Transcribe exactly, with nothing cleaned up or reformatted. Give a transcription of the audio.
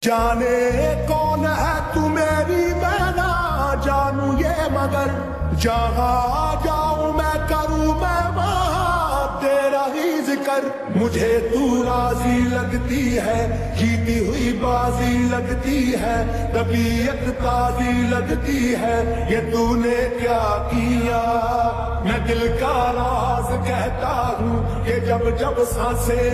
जाने कौन है तू मेरी, मैं ना जानू ये, मगर जहाँ जाऊं मैं करूं मैं वहाँ तेरा ही जिक्र। मुझे तू राजी लगती है, जीती हुई बाजी लगती है, तबीयत ताजी लगती है, ये तूने क्या किया। मैं दिल का राज कहता हूँ कि जब जब सांसें